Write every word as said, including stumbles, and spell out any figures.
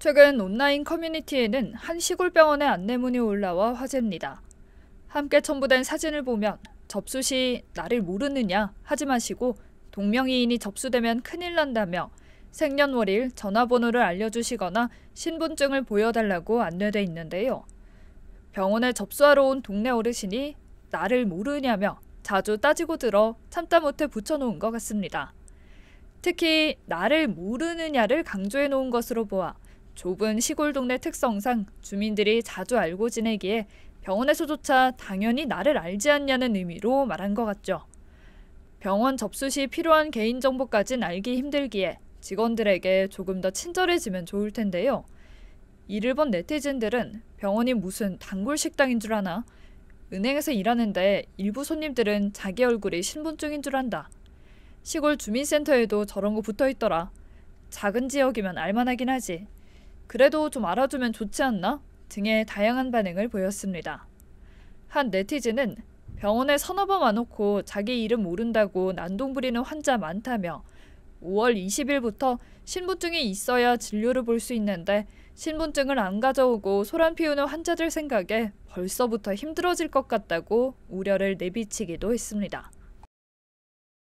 최근 온라인 커뮤니티에는 한 시골병원의 안내문이 올라와 화제입니다. 함께 첨부된 사진을 보면 접수 시 나를 모르느냐 하지 마시고 동명이인이 접수되면 큰일 난다며 생년월일, 전화번호를 알려주시거나 신분증을 보여달라고 안내돼 있는데요. 병원에 접수하러 온 동네 어르신이 나를 모르냐며 자주 따지고 들어 참다 못해 붙여놓은 것 같습니다. 특히 나를 모르느냐를 강조해 놓은 것으로 보아 좁은 시골 동네 특성상 주민들이 자주 알고 지내기에 병원에서조차 당연히 나를 알지 않냐는 의미로 말한 것 같죠. 병원 접수 시 필요한 개인정보까진 알기 힘들기에 직원들에게 조금 더 친절해지면 좋을 텐데요. 이를 본 네티즌들은 병원이 무슨 단골 식당인 줄 아나? 은행에서 일하는데 일부 손님들은 자기 얼굴이 신분증인 줄 안다. 시골 주민센터에도 저런 거 붙어있더라. 작은 지역이면 알만하긴 하지. 그래도 좀 알아주면 좋지 않나? 등의 다양한 반응을 보였습니다. 한 네티즌은 병원에 서너 번 와놓고 자기 이름 모른다고 난동 부리는 환자 많다며 오월 이십일부터 신분증이 있어야 진료를 볼 수 있는데 신분증을 안 가져오고 소란 피우는 환자들 생각에 벌써부터 힘들어질 것 같다고 우려를 내비치기도 했습니다.